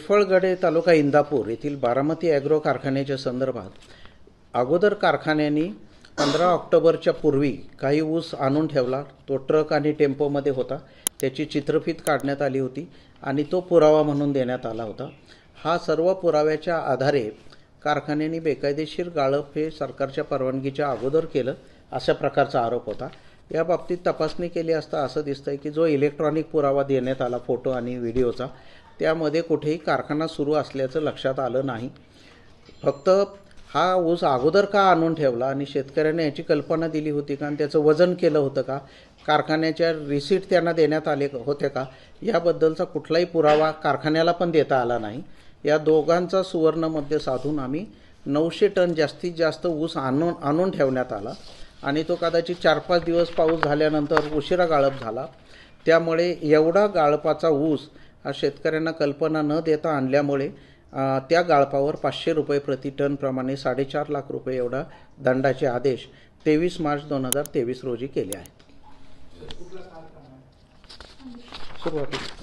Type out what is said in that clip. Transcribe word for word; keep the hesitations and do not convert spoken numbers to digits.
शेटफळगडे तालुका इंदापूर येथील बारामती ॲग्रो कारखान्याच्या संदर्भात अगोदर कारखान्याने पंधरा ऑक्टोबरच्या पूर्वी काही ऊस आणून ठेवला। तो ट्रक आणि टेम्पोमध्ये होता, त्याची चित्रफित काढण्यात आली होती आणि तो पुरावा म्हणून देण्यात आला होता। हा सर्व पुराव्याच्या आधारे कारखान्याने बेकायदेशीर गाळप हे सरकारच्या परवानगीच्या अगोदर केलं अशा प्रकारचा आरोप होता। या बाबतीत तपासणी केली असता असं दिसतंय की जो इलेक्ट्रॉनिक पुरावा देण्यात आला फोटो आणि व्हिडिओचा, त्यामध्ये कुठेही कारखाना सुरू असल्याचं लक्षात आलं नाही। फक्त हा ऊस अगोदर का आणून ठेवला आणि शेतकऱ्यांना याची कल्पना दिली होती का आणि त्याचं वजन केलं होतं का, कारखान्याच्या रिसीट त्यांना देण्यात आले होते का, याबद्दलचा कुठलाही पुरावा कारखान्याला पण देता आला नाही। या दोघांचा सुवर्ण मध्य साधून आम्ही नऊशे टन जास्तीत जास्त ऊस आणून आणून ठेवण्यात आला आणि तो कदाचित चार पाच दिवस पाऊस झाल्यानंतर उशिरा गाळप झाला। त्यामुळे एवढा गाळपाचा ऊस हा शेतकऱ्यांना कल्पना न देता आणल्यामुळे त्या गाळपावर पाचशे रुपये प्रति टन प्रमाणे साडेचार लाख रुपये एवढा दंडाचे आदेश तेवीस मार्च दोन हजार तेवीस रोजी केले आहेत। सुरुवातीला